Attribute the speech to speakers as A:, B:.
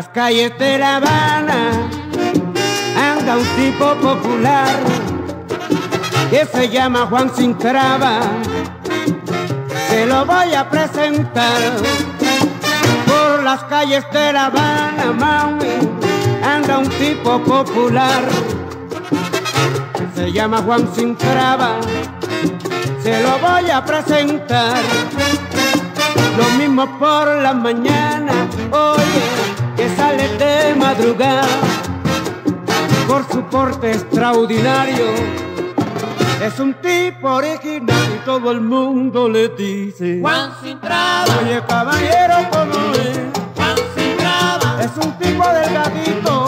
A: calles de La Habana anda un tipo popular que se llama Juan Sin Traba. Se lo voy a presentar. Por las calles de La Habana, mami, anda un tipo popular. Se llama Juan Sin Traba. Se lo voy a presentar. Lo mismo por la mañana, oye, que sale de madrugada. Por su porte extraordinario, es un tipo original y todo el mundo le dice
B: Juan Sin Traba.
A: Oye, caballero, ¿cómo es?
B: Juan Sin Traba.
A: Es un tipo delgadito,